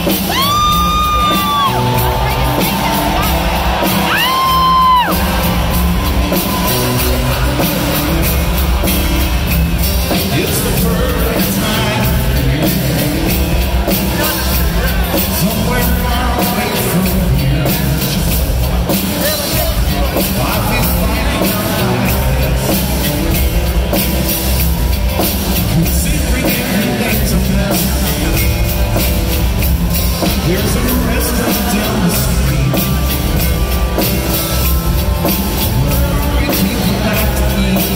It's the perfect time. Somewhere far away from here, I've been finding considering everything's a mess. There's a restaurant down the street where people like to eat.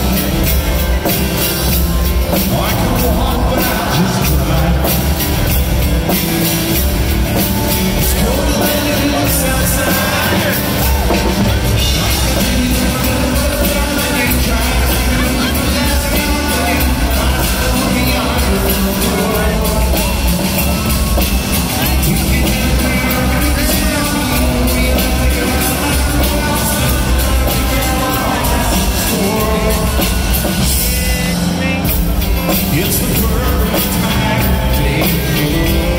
I can walk, but I'll just drive. It's cold and it looks outside. It's the perfect time, baby,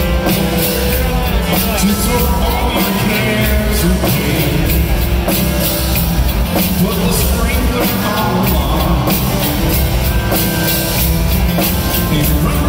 to throw all your cares away. Put the sprinkler on, and run